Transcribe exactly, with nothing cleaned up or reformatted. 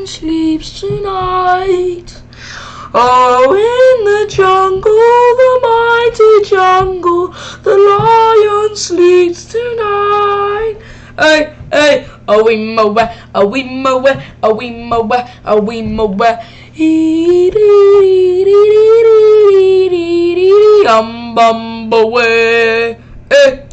lion sleeps tonight. Oh, in the jungle, the mighty jungle, the lion sleeps tonight. Hey, hey, a wee moe, a wee moe, a wee moe, a wee moe. Ee dee dee dee dee dee dee dee, um bum away. Eh.